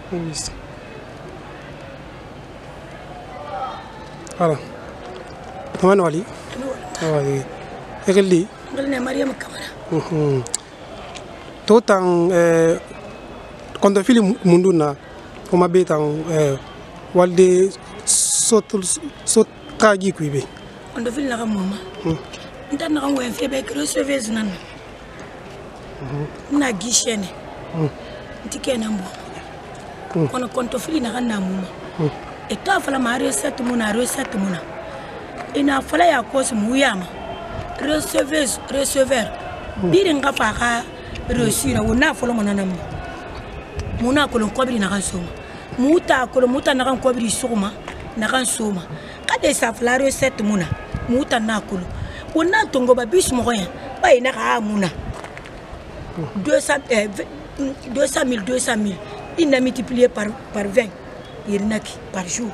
Voilà. Comment wali? Wali. Egelli. Ngalne Mariam Kamara. Totan quand film munduna oma betan walde sot kaji kuibe. Quand film la mama. Ndan na ngwe febe receveuse nan. Na gishene. Ntike na mbo. Kono konto fili na kana mama. Eta fala ma reset muna. Ina fala ya kosi muyama. Receveur. Birin ga faka reçu na wona folo monana mu. Muna ko lon kobiri na kan soma. Muta na kan kobiri soma na kan soma. Kade sa fala recette muna. Muta na ko. Wona tongo ba bis mo ya. Ba ina ka muna. 200 000. Il a multiplié par 20 Yerinaki par jour.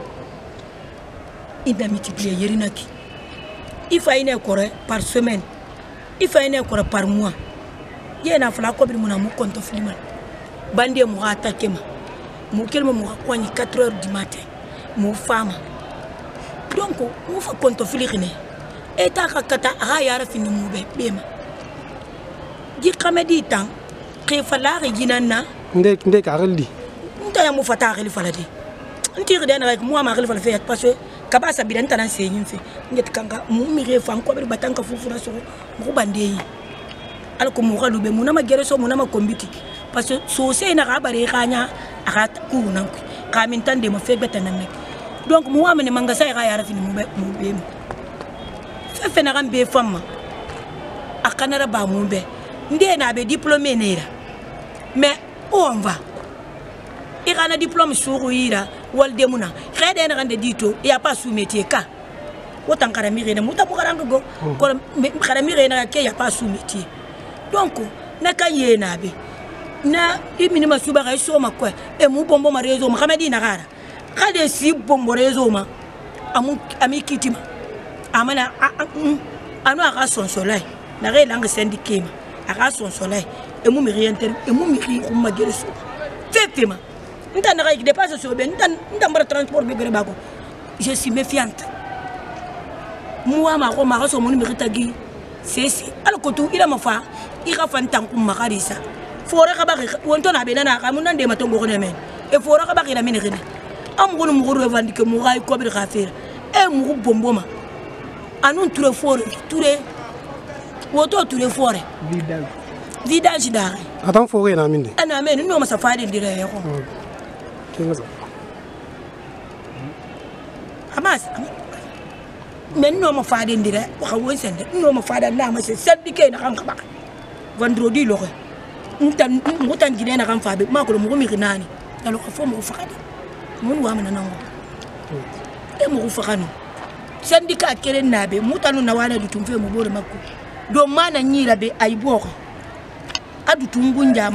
Il a multiplié Yerinaki. Il faut une école par semaine. Il faut une école par mois. Il y a un fla comme mon compte film. Bandé m'a attaqué. Mon kelme m'a coigné 4 heures du matin. Mon femme. Donc, on fait compte film. Et ta kata ayara fini moube bema. Di kamedi tan. Ke fala ginana. Ndek areldi. Ntaya mo fata areli faladi. Ntiri dena rek mo ma areli fala fait parce que kabasa bidanta na senyin fe. Nget kanga mo mire fam ko be batanka fufura so mo bandeyi. Alko mo galube mo na magere so mo na makombiti parce que so se na ga bare kanya aka ku nan ku ka min tande mo fe beta nan nek. Donc mo wa mene manga sai ga yara fini mo be fe na gambe fam akanara ba mo be ndé na be diplômé nera mais où on va il y a un diplôme sur ira walde muna xédé na gande dito il y a pas sous métier ka autant karamire na muta bukaranga go ko karamire na ke ya pas sous métier donc na kanye na be na imini masuba ga so makwa e mu bombo ma réseau ma xamedi na gara xade si bombo réseau ma ami kitima amana anu aga son soleil na re langue syndiqué ma aga son soleil et mu miri inter et mu miri ko ma gere so fefema nta na ga dépasse so be nta mbara transport be gere bako je suis méfiante moi ma ko ma so mu miri tagi c'est alors que tout il a ma fa il ga fantan ko ma garisa fora ka ba wonto na be na ka mu nande matongo ko ne men e fora ka ba ila mini gene am gonu mu revendiquer mu ga ko bi ga faire e mu bomboma anon touré fort touré woto touré fort vidage d'arrêt attends foré na minde ana men no ma safari dire ko kenza amas men no ma faade dire ko won sende no ma faada na ma se sadike na kan ka bak vendredi lo ko mutan gine na kan faabe ma ko mo mi rinani alo ko fo mo faade mun wa mana nango e mo fakano syndicat kelen nabe mutanu na wana dutumfe mu bore makko do mana nyira be ay boko adu tungunja